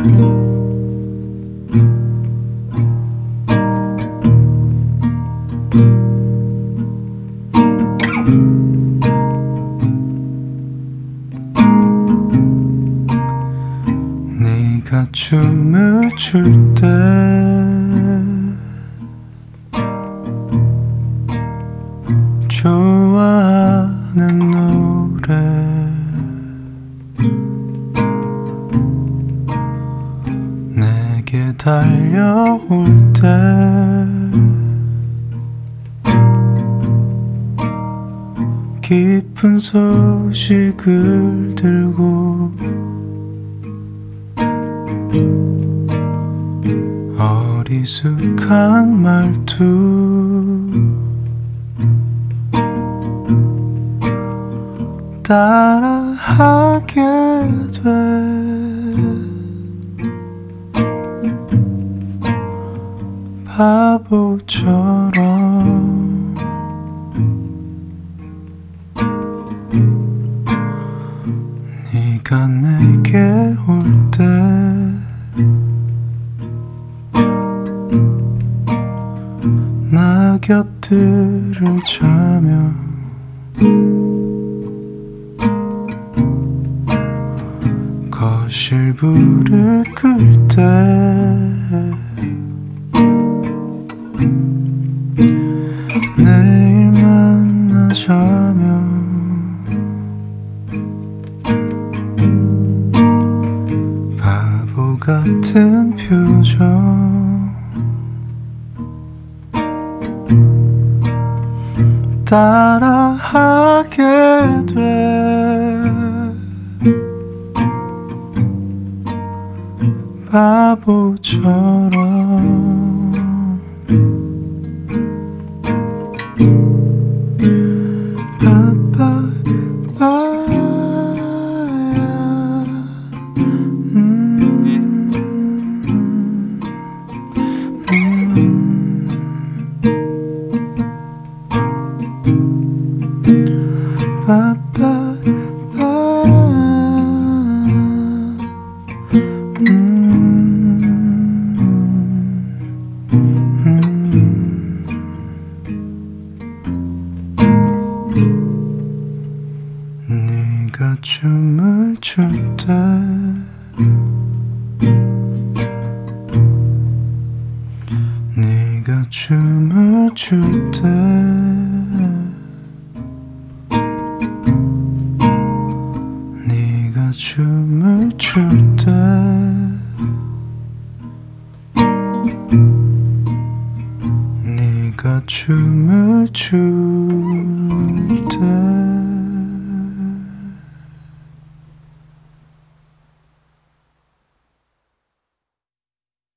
네가 춤을 출 때 좋아하는 노래 내게 달려올 때 깊은 소식을 들고 어리숙한 말투 따라하게 돼 바보처럼 네가 내게 올 때 낙엽들을 차며 거실 불을 끌 때 내일 만나자며 바보 같은 표정 따라하게 돼 바보처럼 네가 춤을 출 때 네가 춤을 출 때 네가 춤을 출 때 네가 춤을 출